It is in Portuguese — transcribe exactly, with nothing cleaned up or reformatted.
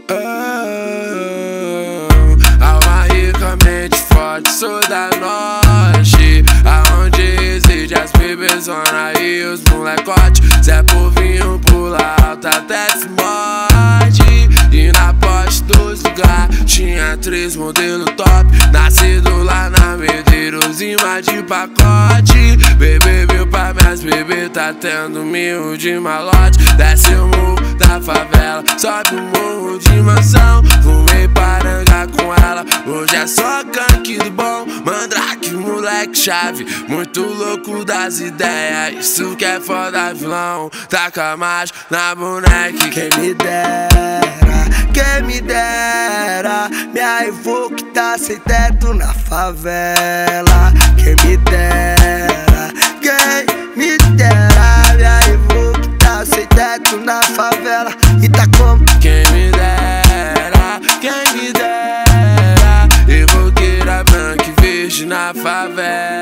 Alma rica, mente forte, sou da norte, aonde reside as bebezona e os molecote. Zé Povinho pula alto até se morde. E na poste dos lugares tinha três modelo top, nascido lá na Medeiros, rima de pacote. Bebê viu pra minhas bebê, tá tendo mil de malote. Desce o morro da favela, sobe o morro de mansão. Fumei paranga com ela, hoje é só canque do bom. Mandrake, moleque chave, muito louco das ideias. Isso que é foda, vilão, taca macho na boneca. Quem me dera, quem me dera, minha Evoque tá sem teto na favela. Quem me dera, quem me dera, minha Evoque tá sem teto na favela. E tá como? Quem me dera, quem me dera, Evoqueira branca e verde na favela.